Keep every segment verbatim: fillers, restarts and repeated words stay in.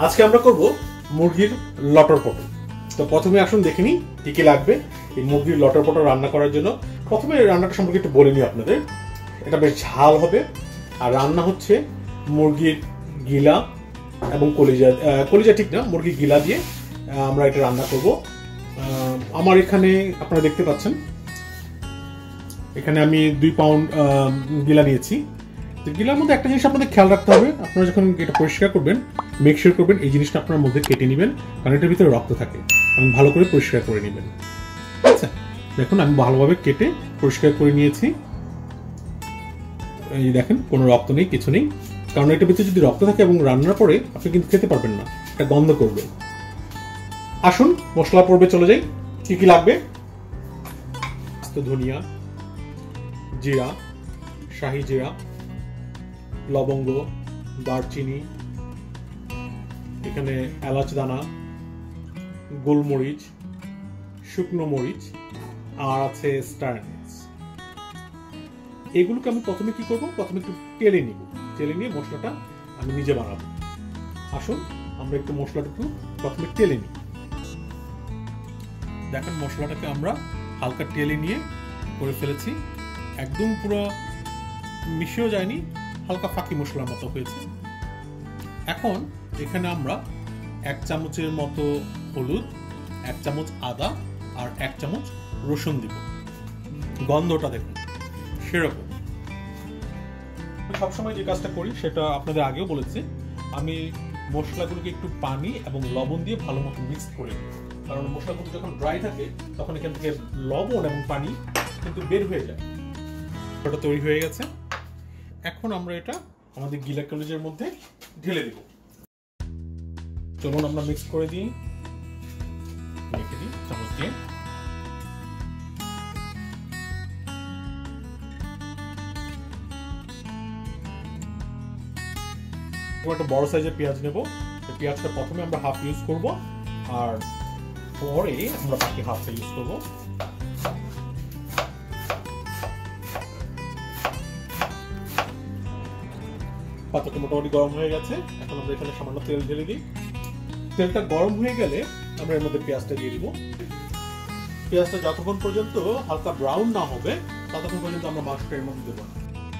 আজকে আমরা করব মুরগির লটর পটল। তো প্রথমে আসুন দেখে নিই কী কী লাগবে এই মুরগির লটর পটল রান্না করার জন্য। প্রথমে রান্নাটা সম্পর্কে একটু বলে নিই আপনাদের। এটা বেশ ঝাল হবে, আর রান্না হচ্ছে মুরগির গিলা এবং কলিজা, কলিজা ঠিক না, মুরগির গিলা দিয়ে আমরা এটা রান্না করব। আমার এখানে আপনারা দেখতে পাচ্ছেন, এখানে আমি দুই পাউন্ড গিলা নিয়েছি। তো গিলার মধ্যে একটা জিনিস আপনাদের খেয়াল রাখতে হবে, আপনারা যখন এটা পরিষ্কার করবেন মেক শিওর করবেন এই জিনিসটা আপনার মধ্যে কেটে নেবেন, কারণ এটার ভিতরে রক্ত থাকে, এবং ভালো করে পরিষ্কার করে নেবেন। আচ্ছা, দেখুন আমি ভালোভাবে কেটে পরিষ্কার করে নিয়েছি। এই দেখেন কোনো রক্ত নেই, কিছু নেই, কারণ এটার ভিতরে যদি রক্ত থাকে এবং রান্নার পরে আপনি কিন্তু খেতে পারবেন না, এটা গন্ধ করবে। আসুন মশলা পর্বে চলে যাই। কি কি লাগবে? আস্ত ধনিয়া, জিরা, শাহি জিরা, লবঙ্গ, দারচিনি, এখানে এলাচ দানা, গোলমরিচ, শুকনো মরিচ, আর আছে স্টার অ্যানিস। এগুলোকে আমি প্রথমে কি করব, প্রথমে একটু তেলে নিব, তেলে নিয়ে মশলাটা আমি নিজে বানাবো। আসুন আমরা একটু মশলাটা একটু প্রথমে তেলে নিই। দেখেন মশলাটাকে আমরা হালকা তেলে নিয়ে করে ফেলেছি, একদম পুরো মিশেও যায়নি, হালকা ফাঁকি মশলার মতো হয়েছে। এখন এখানে আমরা এক চামচের মতো হলুদ, এক চামচ আদা আর এক চামচ রসুন দিব। গন্ধটা দেখুন সেরকম। সবসময় যে কাজটা করি সেটা আপনাদের আগেও বলেছি, আমি মশলাগুলোকে একটু পানি এবং লবণ দিয়ে ভালো মতো মিক্স করে নিই, কারণ মশলাগুলো যখন ড্রাই থাকে তখন এখান থেকে লবণ এবং পানি কিন্তু বের হয়ে যায়। ওটা তৈরি হয়ে গেছে। এখন আমরা এটা আমাদের গিলা কলিজার মধ্যে ঢেলে দেব। চলুন আমরা মিক্স করে দিই, রেখে দিই চামচ দিয়ে। একটা বড় সাইজের পেঁয়াজ নেব। পেঁয়াজটা প্রথমে আমরা হাফ ইউজ করব, আর পরে আমরা বাকি হাফটা ইউজ করব। পাতাটা মোটামুটি গরম হয়ে গেছে। এখন আমরা এখানে সামান্য তেল ঢেলে দিই। তেলটা গরম হয়ে গেলে আমরা এর মধ্যে পেঁয়াজটা দিয়ে দিব। পেঁয়াজটা যতক্ষণ পর্যন্ত হালকা ব্রাউন না হবে ততক্ষণ পর্যন্ত আমরা মাংসটা এর মধ্যে দেব না।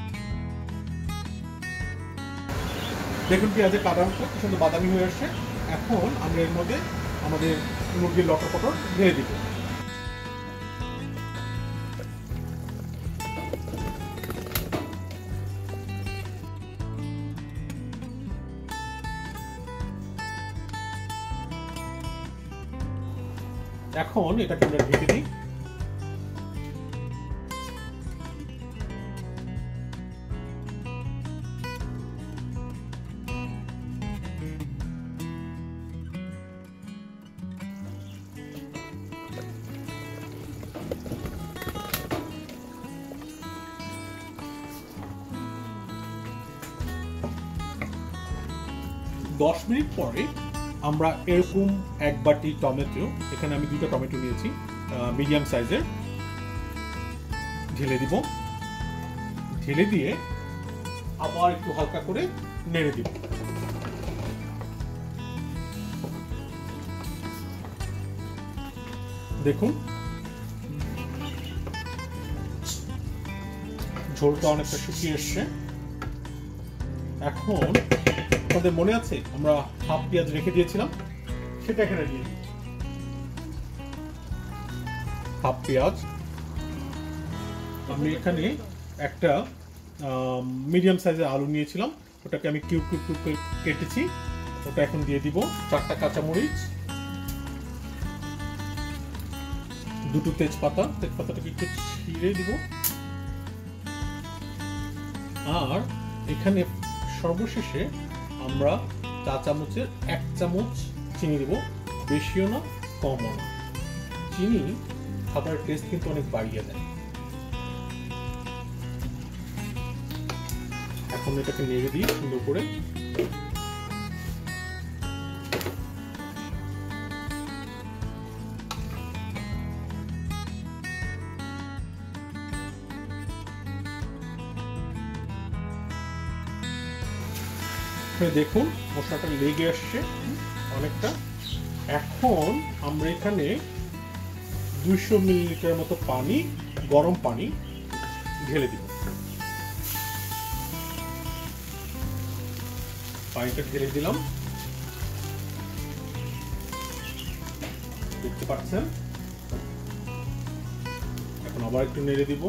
দেখুন পেঁয়াজের কালারটা কি সুন্দর বাদামি হয়ে আসছে। এখন আমরা এর মধ্যে আমাদের মুরগির লটর পটর ঢেলে দিব। এখন এটাকে আমরা ঢেকে দিই। দশ মিনিট পরে আমরা এরকম এক বাটি টমেটো, এখানে আমি দুটো টমেটো নিয়েছি মিডিয়াম সাইজের, ঢেলে দিব। ঢেলে দিয়ে আবার একটু হালকা করে নেড়ে দিব। দেখুন ঝোলটা অনেকটা শুকিয়ে এসছে। এখন আপনাদের মনে আছে আমরা হাফ পেঁয়াজ রেখে দিয়েছিলাম, সেটা এখানে দিয়ে দিই। হাফ পেঁয়াজ আমি এখানে একটা মিডিয়াম সাইজের আলু নিয়েছিলাম, ওটাকে আমি কিউব কিউব কিউব করে কেটেছি, ওটা এখন দিয়ে দিব। চারটা কাঁচামরিচ, দুটো তেজপাতা, তেজপাতাটাকে একটু ছিঁড়ে দিব। আর এখানে সর্বশেষে আমরা চা চামচের এক চামচ চিনি দেব, বেশিও না কমও না। চিনি খাবারের টেস্ট কিন্তু অনেক বাড়িয়ে দেয়। এখন এটাকে নেড়ে দিই সুন্দর করে। এখানে দেখুন মশলাটা লেগে আসছে অনেকটা। এখন আমরা এখানে দুইশো মিলিলিটার মতো পানি, গরম পানি ঢেলে দিব। পানিটা ঢেলে দিলাম, দেখতে পাচ্ছেন। এখন আবার একটু নেড়ে দিব।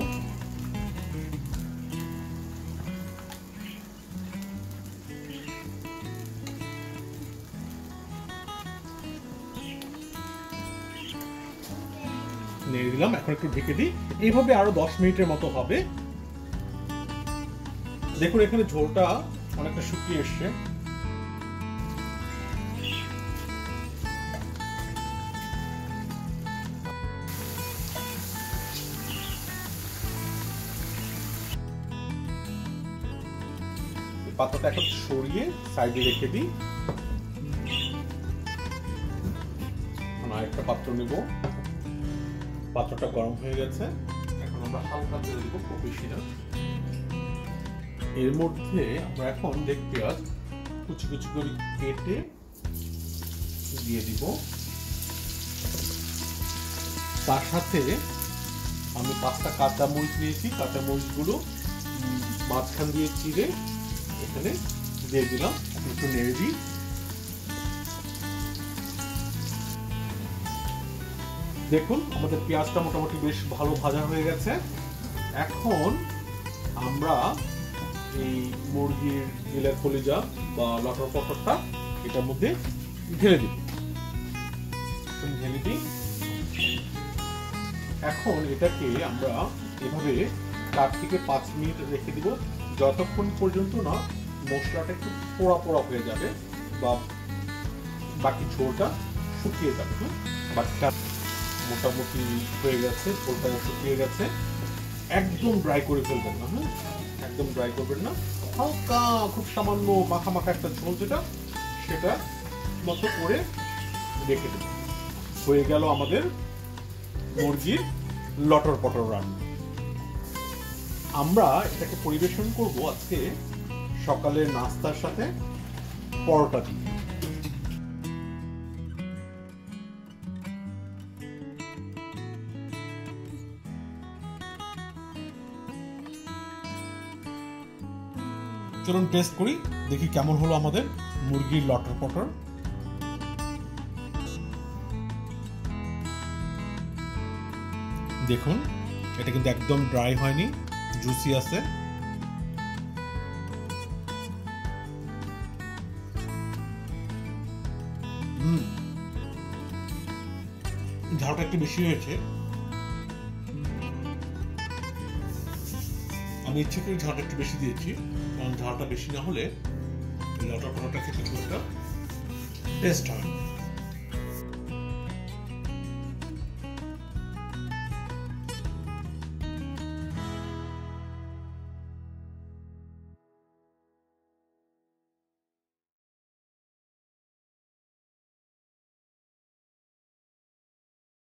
নেড়ে দিলাম, এখন একটু ঢেকে দিই। এইভাবে আরো দশ মিনিটের মতো হবে। দেখুন এখানে ঝোলটা অনেকটা শুকিয়ে এসছে। পাতাটা এখন সরিয়ে সাইডে রেখে দিই। আরেকটা পাত্র নেব। পাত্রটা গরম হয়ে গেছে, এখন আমরা হালকা তেল দিব, খুব বেশি না। এর মধ্যে আমরা এখন দেখ পেঁয়াজ কুচি কুচি করে কেটে দিয়ে দিব। তার সাথে আমি পাঁচটা কাঁচা মরিচ নিয়েছি, কাঁচা মরিচগুলো মাঝখান দিয়ে চিড়ে এখানে দিয়ে দিলাম। একটু নেড়ে দিই। দেখুন আমাদের পেঁয়াজটা মোটামুটি বেশ ভালো ভাজা হয়ে গেছে। এখন আমরা এই মুরগির গিলা কলিজা বা লটর পটরটা এটার মধ্যে ঢেলে দিই ঢেলে দিই এখন এটাকে আমরা এভাবে চার থেকে পাঁচ মিনিট রেখে দিব, যতক্ষণ পর্যন্ত না মশলাটা একটু পোড়া পোড়া হয়ে যাবে বা বাকি ঝোলটা শুকিয়ে যাবে। বাকিটা মোটামুটি হয়ে গেছে, ঝোলটা শুকিয়ে গেছে। একদম ড্রাই করে ফেলবেন না, হ্যাঁ একদম ড্রাই করবেন না, হালকা খুব সামান্য মাখা মাখা একটা ঝোল যেটা সেটা মতো করে রেখে দেবেন। হয়ে গেল আমাদের মুরগির লটর পটর রান্না। আমরা এটাকে পরিবেশন করব আজকে সকালের নাস্তার সাথে পরোটা দিয়ে। চলুন টেস্ট করি, দেখি কেমন হলো আমাদের মুরগির লটর পটর। দেখুন এটা কিন্তু একদম ড্রাই হয়নি, জুসি আছে। হুম ঝালটা একটু বেশি হয়েছে, আমি ইচ্ছে করে ঝালটা একটু বেশি দিয়েছি, কারণ ঝালটা বেশি না হলে লটর পরোটা খেতে খুব একটা টেস্ট হয়।